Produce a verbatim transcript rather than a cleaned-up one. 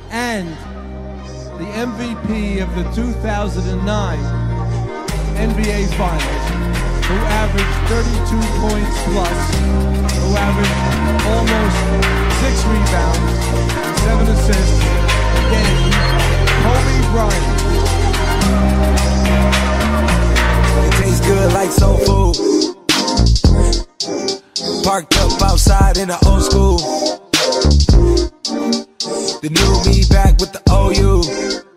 and the M V P of the two thousand nine N B A Finals, who averaged thirty-two points plus, who averaged almost six rebounds and seven assists a game, Kobe Bryant. It tastes good like soul food. Parked up outside in the old school. The new me back with the O U.